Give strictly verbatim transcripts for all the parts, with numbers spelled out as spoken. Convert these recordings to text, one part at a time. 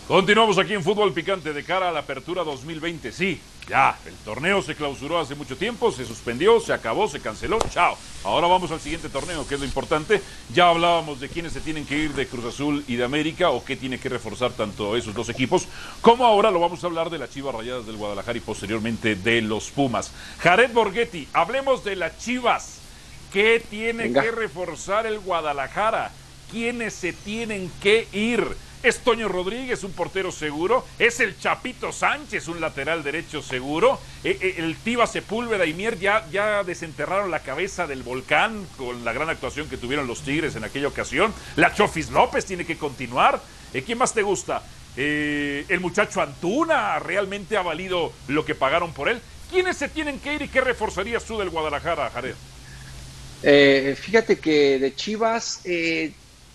Continuamos aquí en Fútbol Picante de cara a la Apertura dos mil veinte. Sí, ya, el torneo se clausuró hace mucho tiempo, se suspendió, se acabó, se canceló, chao. Ahora vamos al siguiente torneo, que es lo importante. Ya hablábamos de quiénes se tienen que ir de Cruz Azul y de América, o qué tiene que reforzar tanto esos dos equipos, como ahora lo vamos a hablar de las Chivas Rayadas del Guadalajara y posteriormente de los Pumas. Jared Borghetti, hablemos de las Chivas. ¿Qué tiene Venga. que reforzar el Guadalajara? ¿Quiénes se tienen que ir? ¿Es Toño Rodríguez, un portero seguro? ¿Es el Chapito Sánchez, un lateral derecho seguro? ¿El Tiva Sepúlveda y Mier ya, ya desenterraron la cabeza del volcán con la gran actuación que tuvieron los Tigres en aquella ocasión? ¿La Chofis López tiene que continuar? ¿Quién más te gusta? Eh, ¿El muchacho Antuna realmente ha valido lo que pagaron por él? ¿Quiénes se tienen que ir y qué reforzarías tú del Guadalajara, Jared? Eh, fíjate que de Chivas... Eh...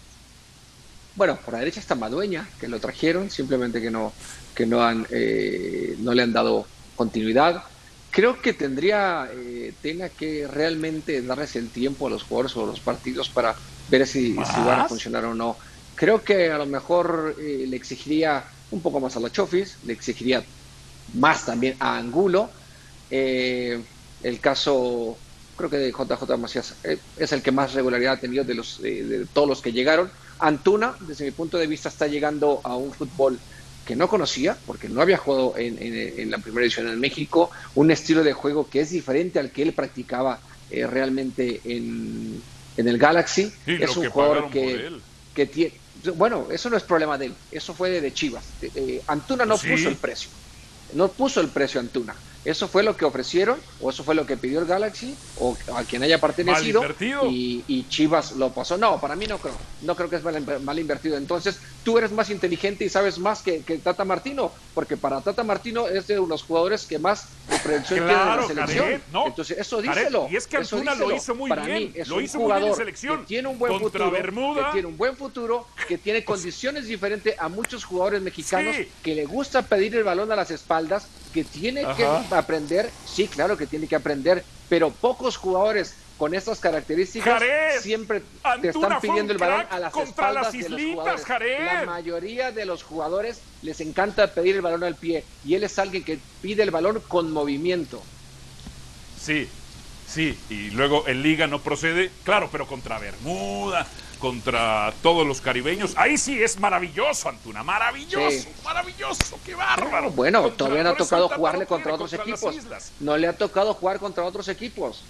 Bueno, por la derecha está Madueña, que lo trajeron, simplemente que no, que no, han, eh, no le han dado continuidad. Creo que tendría eh, Tena que realmente darles el tiempo a los jugadores o a los partidos para ver si, si van a funcionar o no. Creo que a lo mejor eh, le exigiría un poco más a la Chofis, le exigiría más también a Angulo. Eh, el caso, creo que de J J Macías eh, es el que más regularidad ha tenido de, los, eh, de todos los que llegaron. Antuna, desde mi punto de vista, está llegando a un fútbol que no conocía, porque no había jugado en, en, en la primera edición en México, un estilo de juego que es diferente al que él practicaba eh, realmente en, en el Galaxy. Es un jugador que, que tiene... Bueno, eso no es problema de él, eso fue de, de Chivas. Eh, Antuna no ¿Sí? puso el precio, no puso el precio Antuna. Eso fue lo que ofrecieron, o eso fue lo que pidió el Galaxy, o a quien haya pertenecido, y, y Chivas lo pasó. No, para mí no creo, no creo que es mal, mal invertido. Entonces, tú eres más inteligente y sabes más que, que Tata Martino, porque para Tata Martino es de los jugadores que más proyección claro, tiene en la selección. Jared, no, Entonces, eso díselo. Jared, y es que Antuna lo hizo muy para bien, mí es lo un hizo jugador muy bien en selección. Que tiene un buen Contra futuro, Bermuda. que tiene un buen futuro, que tiene condiciones diferentes a muchos jugadores mexicanos, sí. que le gusta pedir el balón a las espaldas, que tiene Ajá. que aprender. Sí, claro que tiene que aprender, pero pocos jugadores con estas características Jared, siempre Antuna te están pidiendo el balón a las espaldas las islitas, de los jugadores. Jared. La mayoría de los jugadores les encanta pedir el balón al pie y él es alguien que pide el balón con movimiento. Sí, sí, y luego en Liga no procede, claro, pero contra Bermuda, contra todos los caribeños, ahí sí es maravilloso, Antuna, maravilloso, sí. maravilloso, qué bárbaro. Bueno, contra, todavía no ha tocado jugarle contra otros contra equipos, no le ha tocado jugar contra otros equipos.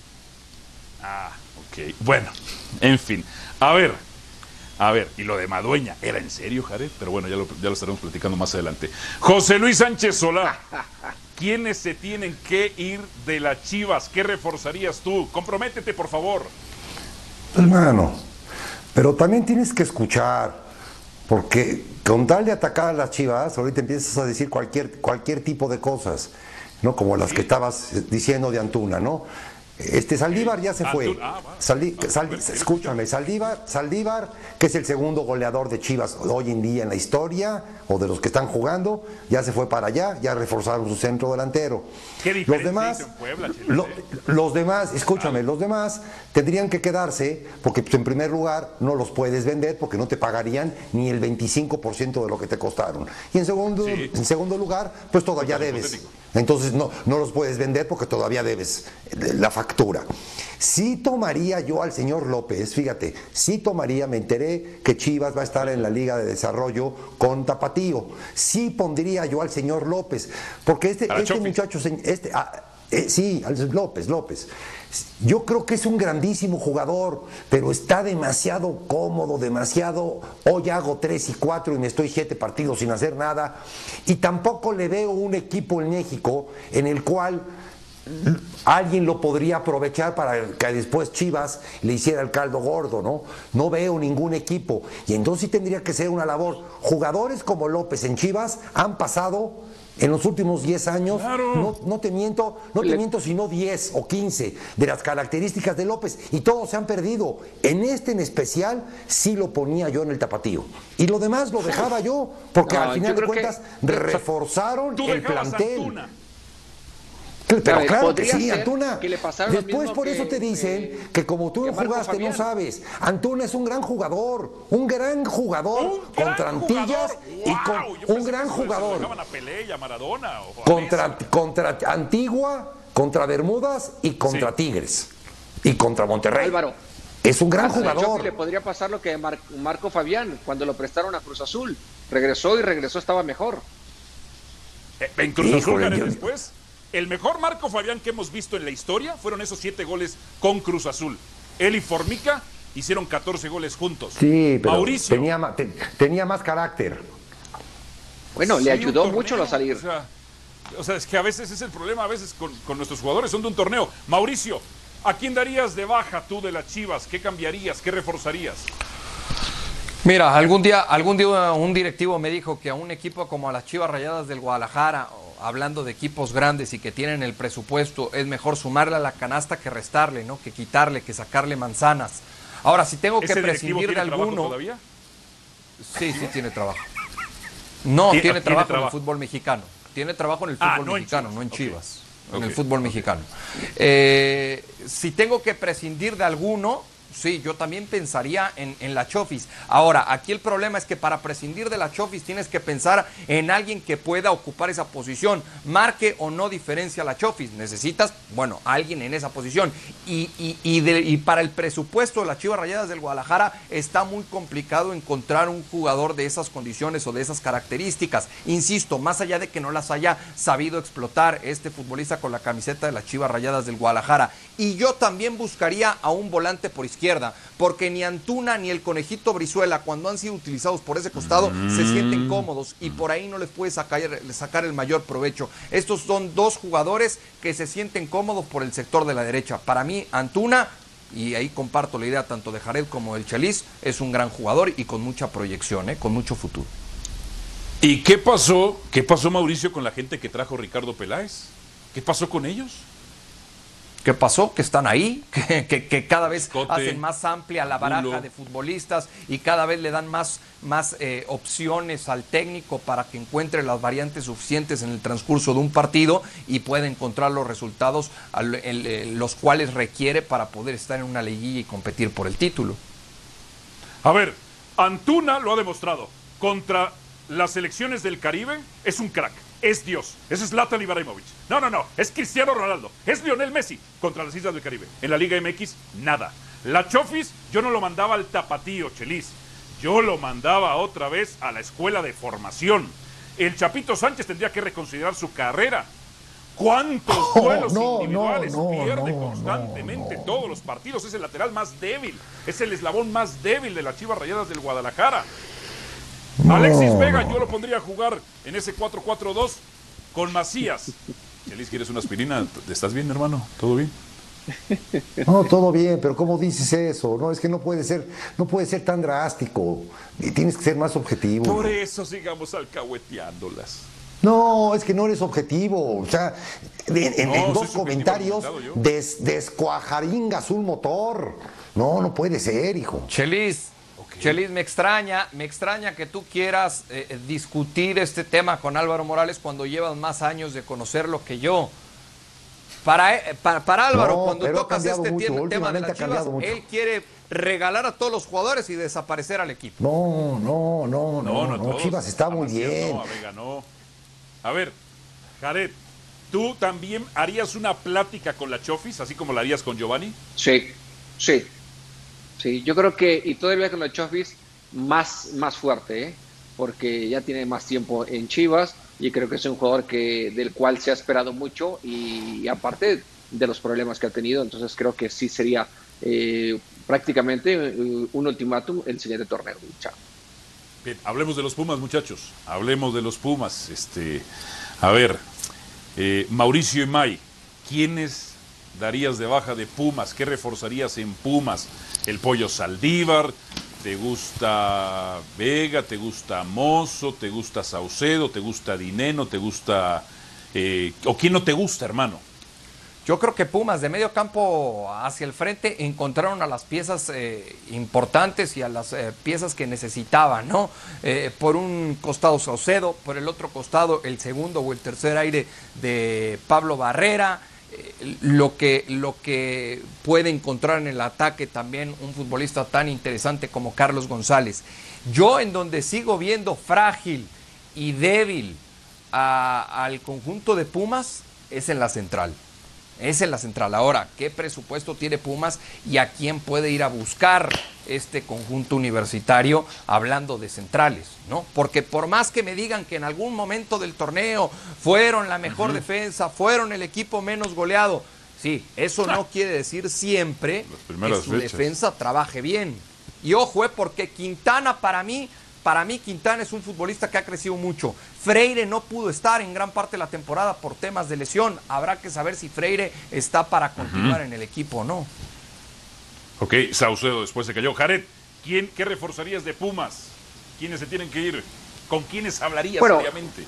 Ah, ok, bueno, en fin, a ver, a ver, y lo de Madueña, ¿era en serio, Jared? Pero bueno, ya lo, ya lo estaremos platicando más adelante. José Luis Sánchez Solá, ¿quiénes se tienen que ir de las Chivas? ¿Qué reforzarías tú? Comprométete, por favor. Hermano, pero también tienes que escuchar, porque con tal de atacar a las Chivas, ahorita empiezas a decir cualquier, cualquier tipo de cosas, ¿no? Como las que estabas diciendo de Antuna, ¿no? Este Saldívar ya se fue. Saldí, Saldí, escúchame, Saldívar, Saldívar, que es el segundo goleador de Chivas hoy en día en la historia, o de los que están jugando, ya se fue para allá, ya reforzaron su centro delantero. Los demás, Puebla, lo, los demás, escúchame, los demás tendrían que quedarse, porque pues, en primer lugar no los puedes vender porque no te pagarían ni el veinticinco por ciento de lo que te costaron. Y en segundo, sí. en segundo lugar, pues todavía debes. Entonces no, no los puedes vender porque todavía debes la factura. Sí tomaría yo al señor López, fíjate, sí tomaría, me enteré que Chivas va a estar en la Liga de Desarrollo con Tapatío. Sí pondría yo al señor López, porque este, este muchacho, este, ah, eh, sí, al López, López. Yo creo que es un grandísimo jugador, pero está demasiado cómodo, demasiado, hoy hago tres y cuatro y me estoy siete partidos sin hacer nada, y tampoco le veo un equipo en México en el cual alguien lo podría aprovechar para que después Chivas le hiciera el caldo gordo, ¿no? No veo ningún equipo, y entonces sí tendría que ser una labor. Jugadores como López en Chivas han pasado en los últimos diez años, claro. no, no te miento, no te miento sino diez o quince de las características de López, y todos se han perdido. En este en especial sí lo ponía yo en el Tapatío, y lo demás lo dejaba yo, porque no, al final de cuentas que... reforzaron el plantel. Antuna. Pero ver, claro que podría sí, ser Antuna. que le pasara lo Después mismo por que- eso te dicen que- que como tú que no Marco jugaste Fabián. no sabes. Antuna es un gran jugador, un gran jugador Un gran contra Antillas jugador. y con ¡Wow! Yo un pensé gran que eso se lo jugador dejaban a Pelé y a Maradona o a contra, Messi. contra Antigua, contra Bermudas y contra Sí. Tigres y contra Monterrey. Álvaro, Es un gran a Chofi le jugador. podría pasar lo que Mar- Marco Fabián cuando lo prestaron a Cruz Azul. Regresó y regresó estaba mejor. Eh, En Cruz Azul, Híjole, Jared, yo- después, el mejor Marco Fabián que hemos visto en la historia fueron esos siete goles con Cruz Azul. Él y Formica hicieron catorce goles juntos. Sí, pero Mauricio. tenía, ma- te- tenía más carácter. Bueno, Sí, le un ayudó torneo, mucho a salir. O sea, o sea, es que a veces es el problema, a veces con, con nuestros jugadores, son de un torneo. Mauricio, ¿a quién darías de baja tú de las Chivas? ¿Qué cambiarías? ¿Qué reforzarías? Mira, algún día, algún día un directivo me dijo que a un equipo como a las Chivas Rayadas del Guadalajara, o hablando de equipos grandes y que tienen el presupuesto, es mejor sumarle a la canasta que restarle, ¿no? Que quitarle, que sacarle manzanas. Ahora, si tengo que ¿Ese directivo prescindir de tiene trabajo alguno, todavía? sí, sí tiene trabajo. No, Tiene- tiene, tiene trabajo, en trabajo. el fútbol mexicano. Tiene trabajo en el Ah, fútbol no en mexicano, Chivas. no en Ok. Chivas. En Ok, el fútbol ok. mexicano. Eh, si tengo que prescindir de alguno, sí, yo también pensaría en, en la Chofis. Ahora, aquí el problema es que para prescindir de la Chofis tienes que pensar en alguien que pueda ocupar esa posición, marque o no diferencia a la Chofis. Necesitas, bueno, alguien en esa posición. Y, y, y, de- y para el presupuesto de las Chivas Rayadas del Guadalajara está muy complicado encontrar un jugador de esas condiciones o de esas características. Insisto, más allá de que no las haya sabido explotar este futbolista con la camiseta de las Chivas Rayadas del Guadalajara. Y yo también buscaría a un volante por izquierda, porque ni Antuna ni el Conejito Brizuela, cuando han sido utilizados por ese costado, se sienten cómodos y por ahí no les puede sacar, sacar el mayor provecho. Estos son dos jugadores que se sienten cómodos por el sector de la derecha. Para mí, Antuna, y ahí comparto la idea tanto de Jared como del Chelis, es un gran jugador y con mucha proyección, ¿eh? Con mucho futuro. ¿Y qué pasó? ¿Qué pasó, Mauricio, con la gente que trajo Ricardo Peláez? ¿Qué pasó con ellos? ¿Qué pasó? Que están ahí, que, que, que cada vez Escote, hacen más amplia la baraja Angulo. de futbolistas y cada vez le dan más, más eh, opciones al técnico para que encuentre las variantes suficientes en el transcurso de un partido y pueda encontrar los resultados al- el- el- los cuales requiere para poder estar en una liguilla y competir por el título. A ver, Antuna lo ha demostrado. Contra las selecciones del Caribe es un crack. Es Dios. Es Zlatan Ibrahimovic. No, no, no. Es Cristiano Ronaldo. Es Lionel Messi contra las Islas del Caribe. En la Liga M X, nada. La Chofis, yo no lo mandaba al tapatío, Chelis. Yo lo mandaba otra vez a la escuela de formación. El Chapito Sánchez tendría que reconsiderar su carrera. ¿Cuántos Oh, duelos no, individuales no, no, pierde no, constantemente no, no. todos los partidos? Es el lateral más débil. Es el eslabón más débil de las Chivas Rayadas del Guadalajara. No, Alexis Vega, no. yo lo pondría a jugar en ese cuatro cuatro dos con Macías. Chelis, ¿quieres una aspirina? ¿Estás bien, hermano? ¿Todo bien? No, todo bien, pero ¿cómo dices eso? No, es que no puede ser, no puede ser tan drástico. Y tienes que ser más objetivo. Por eso sigamos alcahueteándolas. No, es que no eres objetivo. O sea, en, en- No, en soy dos subjetivo comentarios argumentado yo. des, descuajaringas un motor. No, no puede ser, hijo. Chelis, Chelis, me extraña, me extraña que tú quieras eh, eh, discutir este tema con Álvaro Morales cuando llevas más años de conocerlo que yo. Para, eh, para, para Álvaro, No, cuando pero ha tocas cambiado este mucho, tema, tema de últimamente las ha cambiado Chivas, mucho. él quiere regalar a todos los jugadores y desaparecer al equipo. No, no, no, no, no. todos. Chivas está A muy Macías bien. No, a Vega no. A ver, Jared, ¿tú también harías una plática con la Chofis, así como la harías con Giovanni? Sí, sí. Sí, yo creo que, y todavía con los Chofis, más, más fuerte, ¿eh? Porque ya tiene más tiempo en Chivas y creo que es un jugador que, del cual se ha esperado mucho y, y aparte de los problemas que ha tenido, entonces creo que sí sería eh, prácticamente eh, un ultimátum el siguiente torneo. Chao. Bien, hablemos de los Pumas, muchachos. Hablemos de los Pumas. Este, a ver, eh, Mauricio y May, ¿quiénes darías de baja de Pumas? ¿Qué reforzarías en Pumas? El Pollo Saldívar, ¿te gusta Vega? ¿Te gusta Mozo? ¿Te gusta Saucedo? ¿Te gusta Dineno? ¿Te gusta... Eh, ¿O quién no te gusta, hermano? Yo creo que Pumas de medio campo hacia el frente encontraron a las piezas eh, importantes y a las eh, piezas que necesitaban, ¿no? Eh, por un costado Saucedo, por el otro costado el segundo o el tercer aire de Pablo Barrera, eh, lo que, lo que puede encontrar en el ataque también un futbolista tan interesante como Carlos González. Yo en donde sigo viendo frágil y débil a, al conjunto de Pumas es en la central. Es en la central. Ahora, ¿qué presupuesto tiene Pumas y a quién puede ir a buscar este conjunto universitario hablando de centrales, ¿no? Porque por más que me digan que en algún momento del torneo fueron la mejor uh-huh. defensa, fueron el equipo menos goleado, sí, eso no quiere decir siempre que su fechas. defensa trabaje bien. Y ojo, eh, porque Quintana para mí... Para mí Quintana es un futbolista que ha crecido mucho. Freire no pudo estar en gran parte de la temporada por temas de lesión. Habrá que saber si Freire está para continuar uh-huh. en el equipo o no. Ok, Saucedo después se cayó. Jared, ¿quién, ¿qué reforzarías de Pumas? ¿Quiénes se tienen que ir? ¿Con quiénes hablarías bueno, obviamente?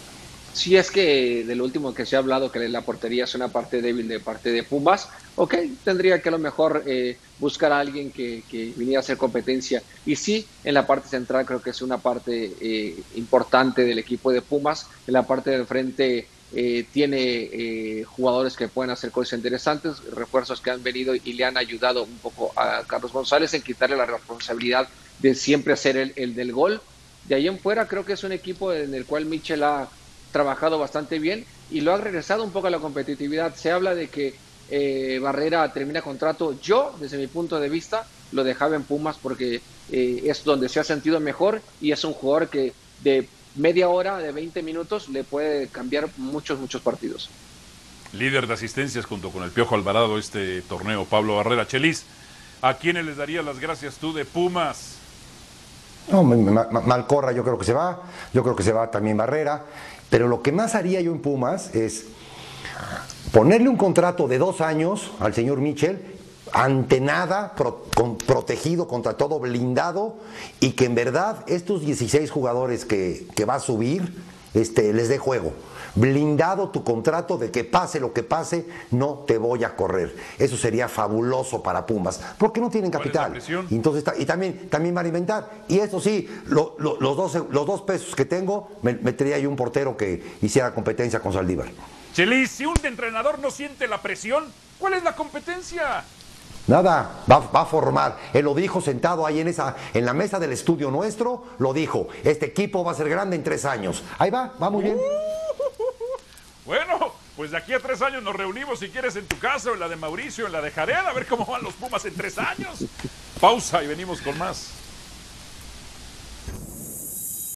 Si es que de lo último que se ha hablado, que la portería es una parte débil de parte de Pumas, ok, tendría que a lo mejor eh, buscar a alguien que, que viniera a hacer competencia. Y sí, en la parte central creo que es una parte eh, importante del equipo de Pumas. En la parte del frente eh, tiene eh, jugadores que pueden hacer cosas interesantes, refuerzos que han venido y le han ayudado un poco a Carlos González en quitarle la responsabilidad de siempre hacer el, el del gol. De ahí en fuera creo que es un equipo en el cual Michel ha trabajado bastante bien y lo ha regresado un poco a la competitividad. Se habla de que eh, Barrera termina contrato. Yo, desde mi punto de vista, lo dejaba en Pumas porque eh, es donde se ha sentido mejor y es un jugador que de media hora, de veinte minutos, le puede cambiar muchos, muchos partidos. Líder de asistencias junto con el Piojo Alvarado este torneo, Pablo Barrera. Chelis, ¿a quiénes les darías las gracias tú de Pumas? No, Malcorra yo creo que se va, yo creo que se va también Barrera. Pero lo que más haría yo en Pumas es ponerle un contrato de dos años al señor Michel, ante nada, pro, con, protegido contra todo, blindado, y que en verdad estos dieciséis jugadores que, que va a subir este, les dé juego. Blindado tu contrato de que pase lo que pase, no te voy a correr. Eso sería fabuloso para Pumas, porque no tienen capital. Y, entonces, y también, también van a inventar. Y eso sí, lo, lo, los, dos, los dos pesos que tengo, me metería yo un portero que hiciera competencia con Saldívar. Chelis, si un entrenador no siente la presión, ¿cuál es la competencia? Nada, va, va a formar. Él lo dijo sentado ahí en, esa, en la mesa del estudio nuestro, lo dijo. Este equipo va a ser grande en tres años. Ahí va, va muy bien. Bueno, pues de aquí a tres años nos reunimos si quieres en tu casa o en la de Mauricio, en la de Jared, a ver cómo van los Pumas en tres años. Pausa y venimos con más.